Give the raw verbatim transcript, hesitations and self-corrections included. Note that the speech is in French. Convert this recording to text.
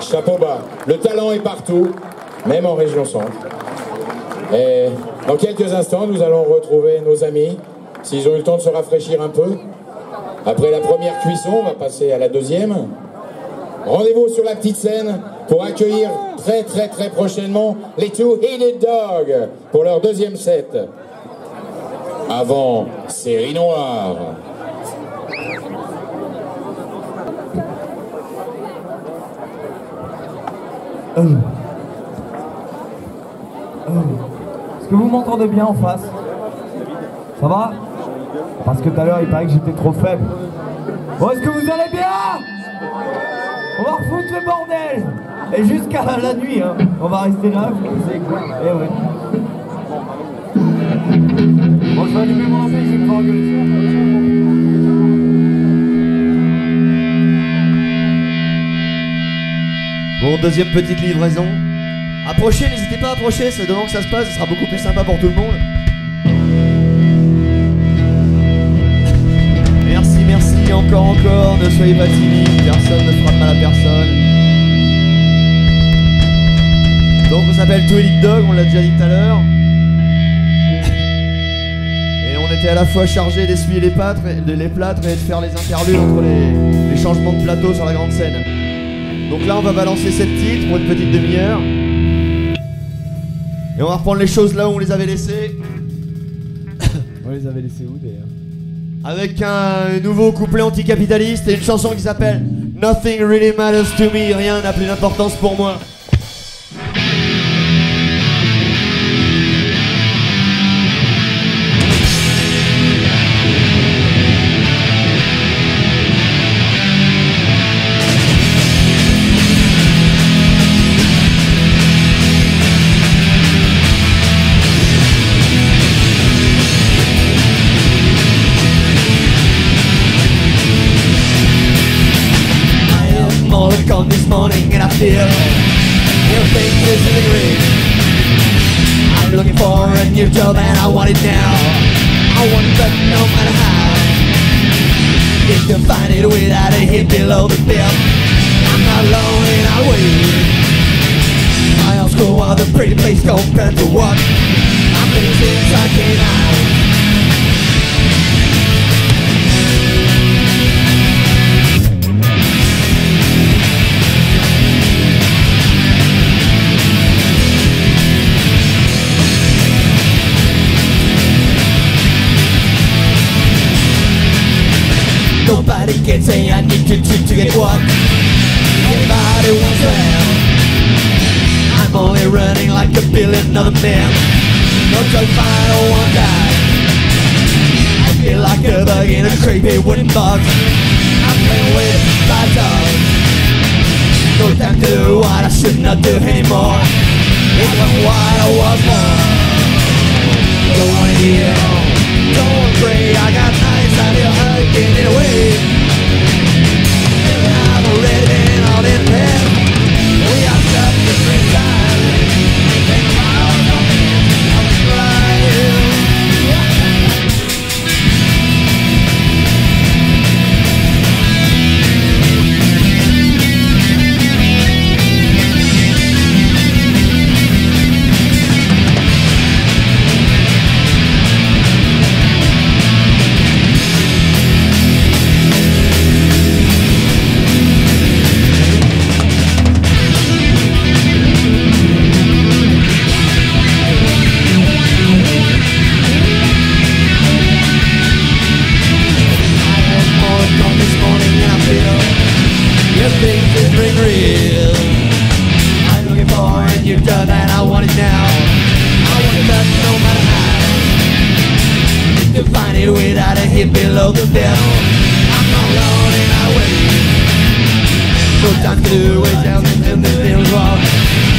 chapeau bas. Le talent est partout, même en région centre. Et dans quelques instants, nous allons retrouver nos amis, s'ils ont eu le temps de se rafraîchir un peu. Après la première cuisson, on va passer à la deuxième. Rendez-vous sur la petite scène pour accueillir très très très prochainement les Two-Headed Dog pour leur deuxième set. Avant, Série Noire. Euh. Euh. Est-ce que vous m'entendez bien en face? Ça va? Parce que tout à l'heure il paraît que j'étais trop faible. Bon, est-ce que vous allez bien? On va refoutre le bordel. Et jusqu'à la nuit, hein. On va rester là, c'est quoi? Eh ouais. Bon, je vais allumer mon enseigne, je vais me faire engueuler. Bon, deuxième petite livraison. Approchez, n'hésitez pas à approcher, c'est devant que ça se passe, ce sera beaucoup plus sympa pour tout le monde. Merci, merci, encore, encore, ne soyez pas timides, personne ne fera de mal à personne. Donc on s'appelle Two-Headed Dog, on l'a déjà dit tout à l'heure. Et on était à la fois chargé d'essuyer les plâtres, les plâtres et de faire les interludes entre les, les changements de plateau sur la grande scène. Donc là on va balancer sept titres pour une petite demi-heure. Et on va reprendre les choses là où on les avait laissées. On les avait laissés où d'ailleurs? Avec un nouveau couplet anticapitaliste et une chanson qui s'appelle Nothing Really Matters to Me, rien n'a plus d'importance pour moi. This morning and I feel everything is in the green. I'm looking for a new job and I want it now. I want it but no matter how. You can find it without a hit below the belt. I'm not alone and I wait. My old school was a pretty place compared to what I'm living since I came out. Nobody can say I need to to, to get what everybody wants to have. I'm only running like a billion other men. No joke, I don't want that. I feel like a bug in a creepy wooden box. I'm playing with my dog. No time to do what I should not do anymore. It wasn't what I was born. Don't wanna hear, don't pray. I got nights I feel hugging it away. I've already been all in bed. We are stuck in different times. And tomorrow don't end. I'm trying. Without a hit below the belt, I'm not alone and I wait. No time to do it, tell me if this feels wrong.